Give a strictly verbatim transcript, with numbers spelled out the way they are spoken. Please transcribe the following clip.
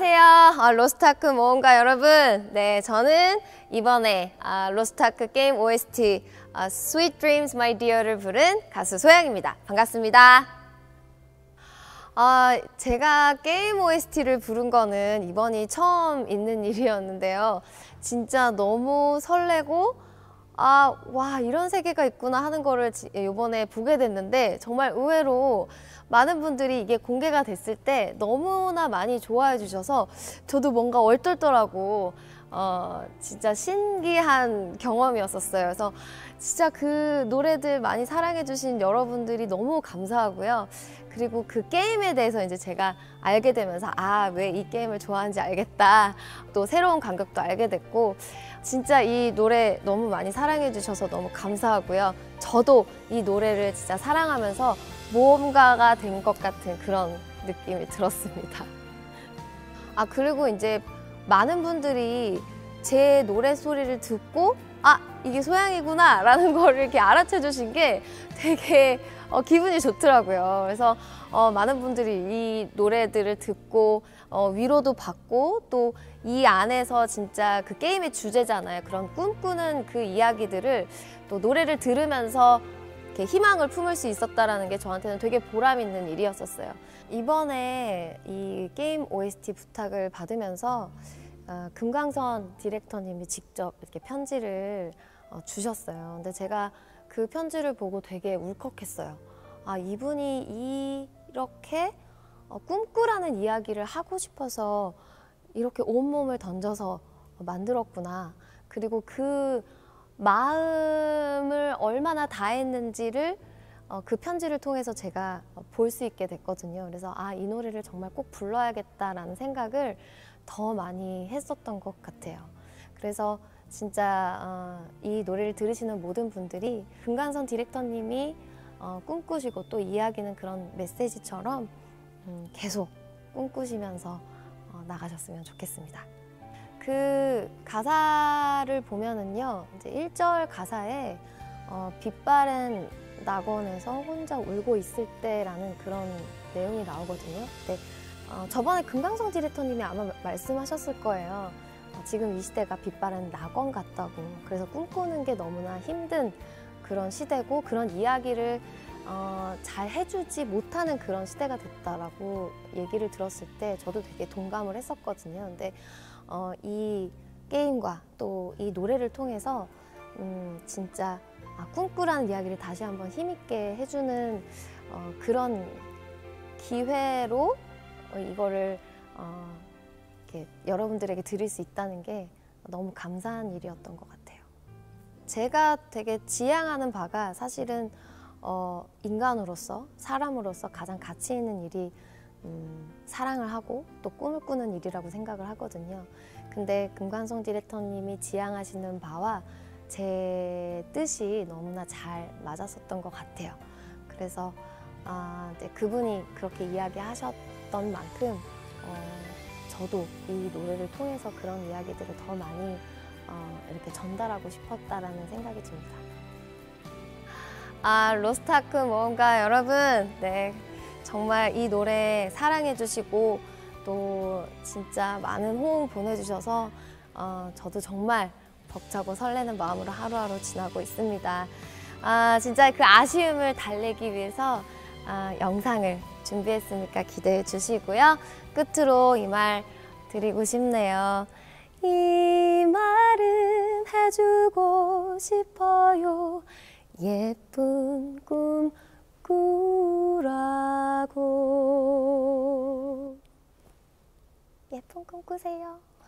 안녕하세요. 아, 로스트아크 모험가 여러분. 네, 저는 이번에 아, 로스트아크 게임 오에스티 아, Sweet Dreams My Dear를 부른 가수 소영입니다. 반갑습니다. 아, 제가 게임 오에스티를 부른 거는 이번이 처음 있는 일이었는데요. 진짜 너무 설레고 아, 와, 이런 세계가 있구나 하는 거를 이번에 보게 됐는데 정말 의외로 많은 분들이 이게 공개가 됐을 때 너무나 많이 좋아해 주셔서 저도 뭔가 얼떨떨하고 어, 진짜 신기한 경험이었었어요. 그래서 진짜 그 노래들 많이 사랑해 주신 여러분들이 너무 감사하고요. 그리고 그 게임에 대해서 이제 제가 알게 되면서 아, 왜 이 게임을 좋아하는지 알겠다. 또 새로운 감각도 알게 됐고 진짜 이 노래 너무 많이 사랑해 주셔서 너무 감사하고요. 저도 이 노래를 진짜 사랑하면서 모험가가 된 것 같은 그런 느낌이 들었습니다. 아, 그리고 이제 많은 분들이 제 노래 소리를 듣고 아, 이게 소양이구나 라는 걸 이렇게 알아채 주신 게 되게 어, 기분이 좋더라고요. 그래서 어, 많은 분들이 이 노래들을 듣고 어, 위로도 받고 또 이 안에서 진짜 그 게임의 주제잖아요. 그런 꿈꾸는 그 이야기들을 또 노래를 들으면서 이렇게 희망을 품을 수 있었다는 게 저한테는 되게 보람 있는 일이었었어요. 이번에 이 게임 오에스티 부탁을 받으면서 어, 금강선 디렉터님이 직접 이렇게 편지를 어, 주셨어요. 근데 제가 그 편지를 보고 되게 울컥했어요. 아, 이분이 이렇게 어, 꿈꾸라는 이야기를 하고 싶어서 이렇게 온몸을 던져서 만들었구나. 그리고 그 마음을 얼마나 다했는지를 어, 그 편지를 통해서 제가 볼 수 있게 됐거든요. 그래서 아, 이 노래를 정말 꼭 불러야겠다라는 생각을 더 많이 했었던 것 같아요. 그래서 진짜 어, 이 노래를 들으시는 모든 분들이 금강선 디렉터님이 어, 꿈꾸시고 또 이야기는 그런 메시지처럼 음, 계속 꿈꾸시면서 어, 나가셨으면 좋겠습니다. 그 가사를 보면은요, 이제 일 절 가사에 어, 빛바랜 낙원에서 혼자 울고 있을 때라는 그런 내용이 나오거든요. 근데 어, 저번에 금강선 디렉터님이 아마 말씀하셨을 거예요. 어, 지금 이 시대가 빛바랜 낙원 같다고. 그래서 꿈꾸는 게 너무나 힘든 그런 시대고 그런 이야기를 어, 잘 해주지 못하는 그런 시대가 됐다라고 얘기를 들었을 때 저도 되게 동감을 했었거든요. 근데 어, 이 게임과 또 이 노래를 통해서 음, 진짜 아, 꿈꾸라는 이야기를 다시 한번 힘있게 해주는 어, 그런 기회로 어, 이거를 어, 이렇게 여러분들에게 드릴 수 있다는 게 너무 감사한 일이었던 것 같아요. 제가 되게 지향하는 바가 사실은 어, 인간으로서, 사람으로서 가장 가치 있는 일이 음, 사랑을 하고 또 꿈을 꾸는 일이라고 생각을 하거든요. 근데 금강선 디렉터님이 지향하시는 바와 제 뜻이 너무나 잘 맞았었던 것 같아요. 그래서 아, 네, 그분이 그렇게 이야기하셨던 만큼 어, 저도 이 노래를 통해서 그런 이야기들을 더 많이 어, 이렇게 전달하고 싶었다라는 생각이 듭니다. 아, 로스트아크 모험가 여러분, 네, 정말 이 노래 사랑해 주시고 또 진짜 많은 호응 보내주셔서 어, 저도 정말 벅차고 설레는 마음으로 하루하루 지나고 있습니다. 아, 진짜 그 아쉬움을 달래기 위해서 아, 영상을 준비했으니까 기대해 주시고요. 끝으로 이 말 드리고 싶네요. 이 말은 해주고 싶어요. 예쁜 꿈 꾸라고. 예쁜 꿈 꾸세요.